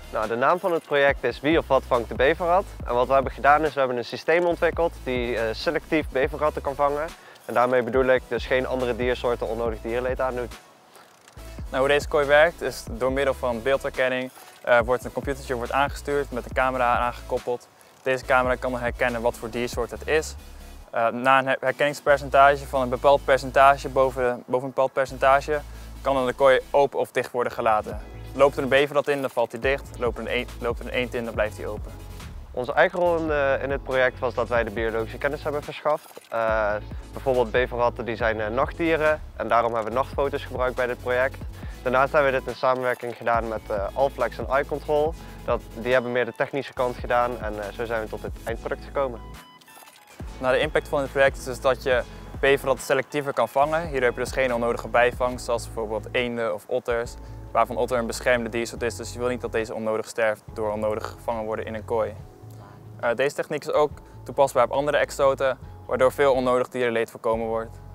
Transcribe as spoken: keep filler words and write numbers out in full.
Nou, de naam van het project is Wie of wat vangt de beverrat. En wat we hebben gedaan is, we hebben een systeem ontwikkeld die uh, selectief beverratten kan vangen. En daarmee bedoel ik dus geen andere diersoorten onnodig dierenleed aandoet. Nou, hoe deze kooi werkt is door middel van beeldherkenning uh, wordt een computertje wordt aangestuurd met een camera aangekoppeld. Deze camera kan dan herkennen wat voor diersoort het is. Uh, na een herkenningspercentage van een bepaald percentage boven, boven een bepaald percentage kan dan de kooi open of dicht worden gelaten. Loopt er een beverrat in, dan valt hij dicht. Loopt er een, eend, loopt er een eend in, dan blijft hij open. Onze eigen rol in, uh, in het project was dat wij de biologische kennis hebben verschaft. Uh, bijvoorbeeld beverratten die zijn uh, nachtdieren en daarom hebben we nachtfoto's gebruikt bij dit project. Daarnaast hebben we dit in samenwerking gedaan met uh, Allflex en iControl. Dat, die hebben meer de technische kant gedaan en uh, zo zijn we tot het eindproduct gekomen. Nou, de impact van dit project is dus dat je beverratten selectiever kan vangen. Hier heb je dus geen onnodige bijvangst, zoals bijvoorbeeld eenden of otters, waarvan otter een beschermde diersoort is, dus je wil niet dat deze onnodig sterft door onnodig gevangen worden in een kooi. Uh, deze techniek is ook toepasbaar op andere exoten, waardoor veel onnodig dierenleed voorkomen wordt.